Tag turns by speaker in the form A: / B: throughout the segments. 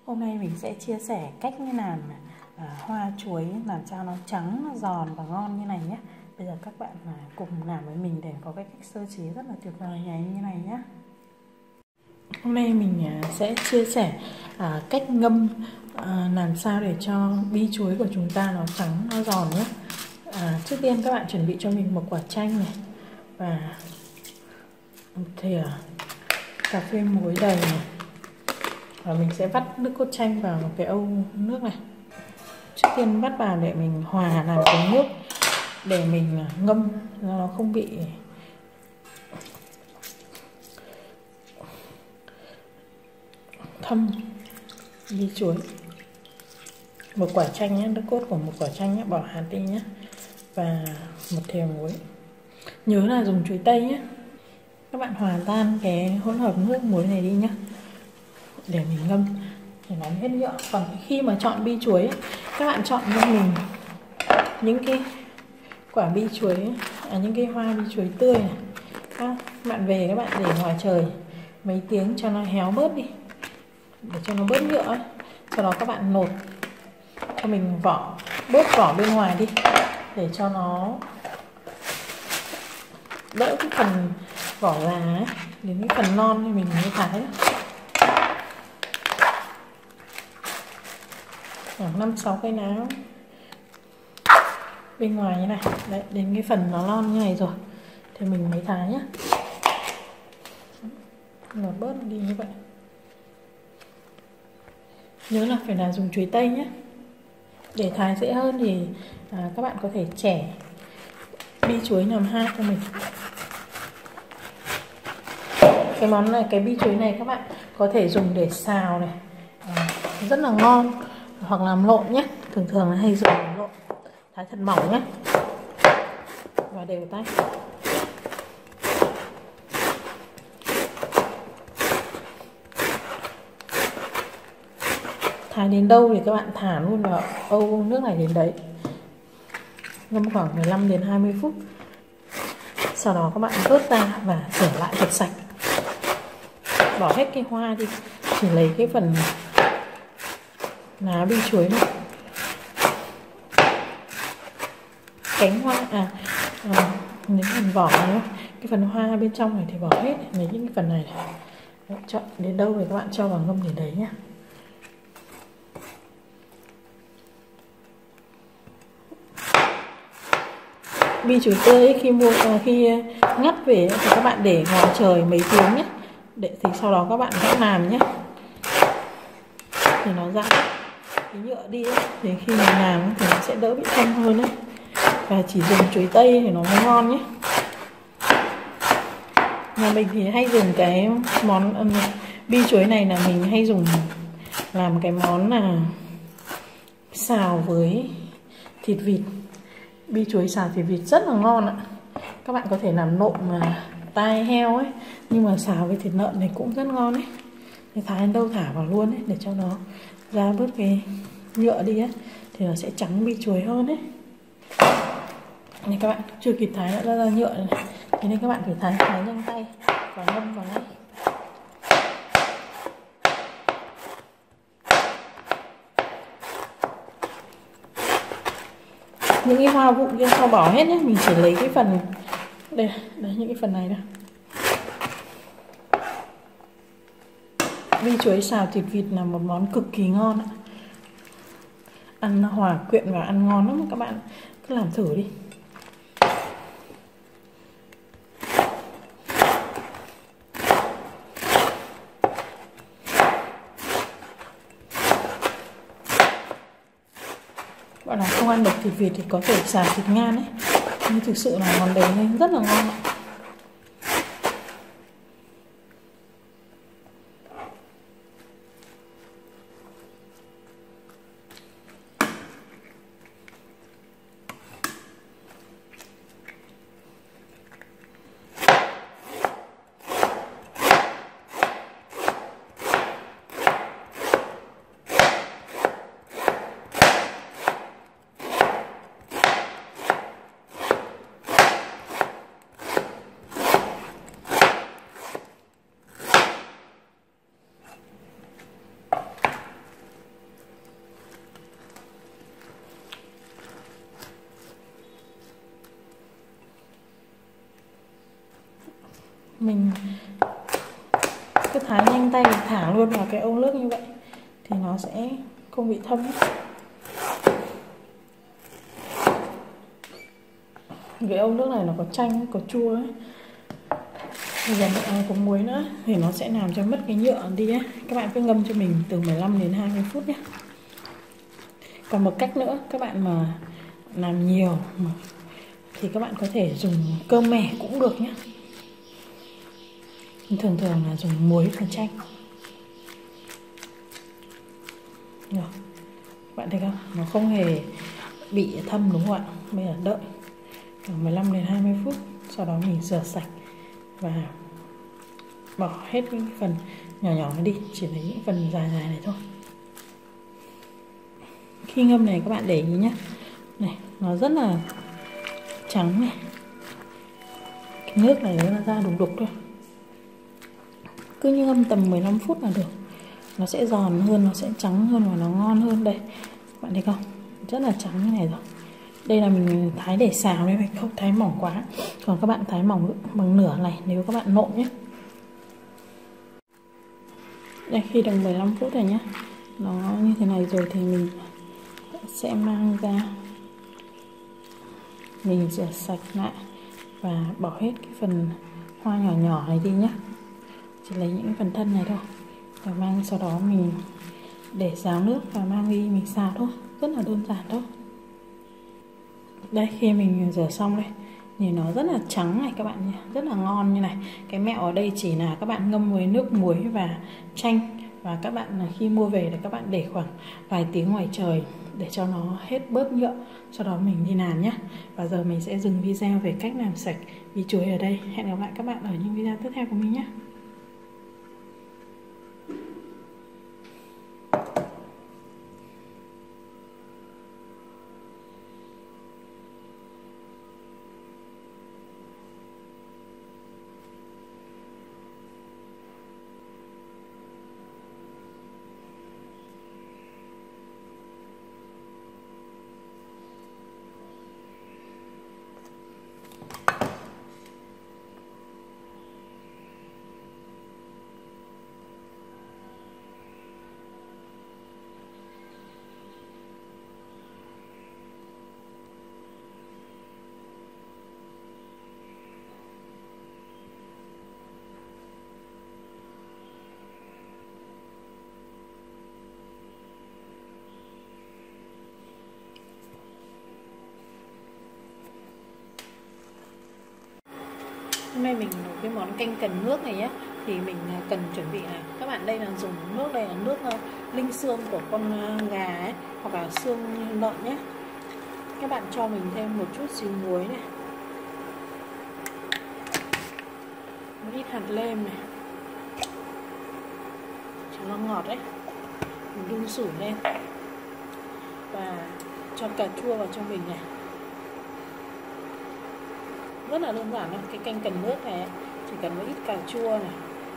A: Hôm nay mình sẽ chia sẻ cách làm hoa chuối làm sao nó trắng, nó giòn và ngon như này nhé. Bây giờ các bạn cùng làm với mình để có cái cách sơ chế rất là tuyệt vời như này nhé. Hôm nay mình sẽ chia sẻ cách ngâm làm sao để cho bi chuối của chúng ta nó trắng, nó giòn nhé. Trước tiên các bạn chuẩn bị cho mình một quả chanh này và một thìa cà phê muối đầy này. Và mình sẽ vắt nước cốt chanh vào một cái âu nước này. Trước tiên vắt vào để mình hòa làm cái nước để mình ngâm nó không bị thâm bi chuối. Một quả chanh nhé, nước cốt của một quả chanh nhé, bỏ hạt đi nhé. Và một thìa muối. Nhớ là dùng chuối tây nhé. Các bạn hòa tan cái hỗn hợp nước muối này đi nhé, để mình ngâm để nó hết nhựa. Còn khi mà chọn bi chuối ấy, các bạn chọn cho mình những cái quả bi chuối những cái hoa bi chuối tươi này. Các bạn về các bạn để ngoài trời mấy tiếng cho nó héo bớt đi, để cho nó bớt nhựa ấy. Sau đó các bạn lột cho mình bớt vỏ bên ngoài đi để cho nó đỡ cái phần vỏ già ấy, đến cái phần non thì mình mới thái. Khoảng 5-6 cây lá bên ngoài như này. Đấy, đến cái phần nó non như này rồi thì mình mới thái nhé. Lột bớt đi như vậy. Nhớ là phải là dùng chuối tây nhé. Để thái dễ hơn thì các bạn có thể chẻ bi chuối làm hai cho mình. Cái món này, cái bi chuối này các bạn có thể dùng để xào này, rất là ngon, hoặc làm lộn nhé. Thường là hay dùng làm lộn, thái thật mỏng nhé và đều tay. Thái đến đâu thì các bạn thả luôn vào âu nước này đến đấy, ngâm khoảng 15 đến 20 phút. Sau đó các bạn vớt ra và rửa lại thật sạch, bỏ hết cái hoa đi, chỉ lấy cái phần lá bi chuối này, cánh hoa đến phần vỏ này, cái phần hoa bên trong này thì bỏ hết, lấy những cái phần này. Chọn đến đâu thì các bạn cho vào ngâm đến đấy nhé. Bi chuối tươi khi ngắt về thì các bạn để ngoài trời mấy tiếng nhé, để thì sau đó các bạn hãy làm nhé, thì nó giãn cái nhựa đi ấy. Thì khi mình làm thì nó sẽ đỡ bị thâm hơn ấy. Và chỉ dùng chuối tây thì nó mới ngon nhé. Nhà mình thì hay dùng cái món bi chuối này là mình hay dùng làm cái món là xào với thịt vịt. Bi chuối xào thịt vịt rất là ngon ạ. Các bạn có thể làm nộm tai heo ấy, nhưng mà xào với thịt lợn này cũng rất ngon ấy. Thì thái đến đâu thả vào luôn ấy, để cho nó ra bớt cái nhựa đi ấy, thì nó sẽ trắng bi chuối hơn ấy. Này các bạn chưa kịp thái đã ra nhựa này, thế nên các bạn phải thái nhanh tay và ngâm vào ngay. Những cái hoa vụn kia sau bỏ hết nhé, mình chỉ lấy cái phần đây, những cái phần này đây. Bi chuối xào thịt vịt là một món cực kỳ ngon ạ. Ăn hòa quyện và ăn ngon lắm, các bạn cứ làm thử đi. Bạn nào không ăn được thịt vịt thì có thể xào thịt ngan ấy, nhưng thực sự là món đấy rất là ngon ạ. mình cứ thái nhanh tay thả luôn vào cái ống nước như vậy thì nó sẽ không bị thâm. Cái ống nước này nó có chanh, có chua ấy. Bây giờ có muối nữa thì nó sẽ làm cho mất cái nhựa đi ấy. Các bạn cứ ngâm cho mình từ 15 đến 20 phút nhé. Còn một cách nữa, các bạn mà làm nhiều thì các bạn có thể dùng cơm mẻ cũng được nhé. Thường thường là dùng muối và chanh. Được. Các bạn thấy không? Nó không hề bị thâm đúng không ạ? Bây giờ đợi khoảng 15 đến 20 phút. Sau đó mình rửa sạch và bỏ hết những phần nhỏ nhỏ đi, chỉ lấy những phần dài dài này thôi. Khi ngâm này các bạn để ý nhé, này nó rất là trắng này, cái nước này nó ra đục đục thôi. Cứ như ngâm tầm 15 phút là được, nó sẽ giòn hơn, nó sẽ trắng hơn và nó ngon hơn. Đây các bạn thấy không, rất là trắng như này rồi. Đây là mình thái để xào đây, mình không thái mỏng quá, còn các bạn thái mỏng bằng nửa này nếu các bạn nộm nhé. Đây, khi được 15 phút rồi nhé, nó như thế này rồi thì mình sẽ mang ra, mình rửa sạch lại và bỏ hết cái phần hoa nhỏ nhỏ này đi nhé, chỉ lấy những phần thân này thôi và mang, sau đó mình để ráo nước và mang đi mình xào thôi, rất là đơn giản thôi. Đây, khi mình rửa xong đây thì nó rất là trắng này các bạn nhé, rất là ngon như này. Cái mẹo ở đây chỉ là các bạn ngâm với nước muối và chanh, và các bạn khi mua về thì các bạn để khoảng vài tiếng ngoài trời để cho nó hết bớt nhựa, sau đó mình đi làm nhé. Và giờ mình sẽ dừng video về cách làm sạch bí chuối ở đây. Hẹn gặp lại các bạn ở những video tiếp theo của mình nhé. Hôm nay mình nấu cái món canh cần nước này nhé, thì mình cần chuẩn bị này các bạn. Đây là dùng nước, đây là nước linh xương của con gà ấy, hoặc là xương lợn nhé. Các bạn cho mình thêm một chút xíu muối này, một ít hạt lem này cho nó ngọt đấy. Mình đun sủi lên và cho cà chua vào cho mình này. Rất là đơn giản thôi, cái canh cần nước này chỉ cần một ít cà chua này,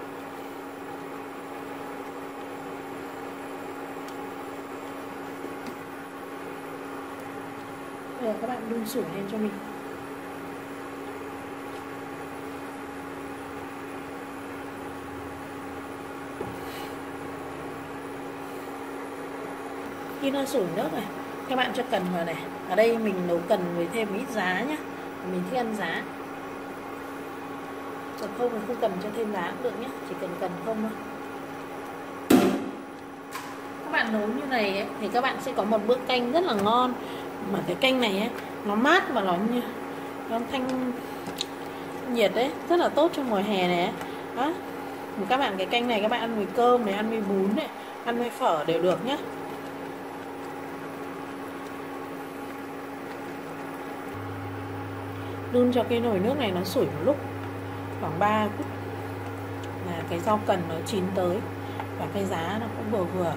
A: bây giờ các bạn đun sủi lên cho mình. Khi nó sủi nước này, các bạn cho cần vào này. Ở đây mình nấu cần với thêm một ít giá nhé, mình thích ăn giá. Còn không thì không cần cho thêm giá cũng được nhé, chỉ cần không thôi. Các bạn nấu như này ấy, thì các bạn sẽ có một bữa canh rất là ngon. Mà cái canh này ấy, nó mát và nó thanh nhiệt đấy, rất là tốt cho mùa hè này đó. Các bạn, cái canh này các bạn ăn với cơm này, ăn với bún này, ăn với phở đều được nhé. Đun cho cái nồi nước này nó sủi một lúc khoảng 3 phút là cái rau cần nó chín tới và cái giá nó cũng vừa vừa.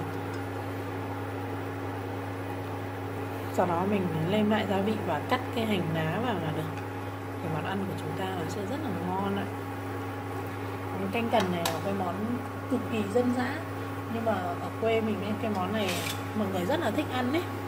A: Sau đó mình nêm lại gia vị và cắt cái hành lá vào là được. Cái món ăn của chúng ta nó sẽ rất là ngon ạ. Cái canh cần này là cái món cực kỳ dân dã, nhưng mà ở quê mình ấy, cái món này mọi người rất là thích ăn đấy.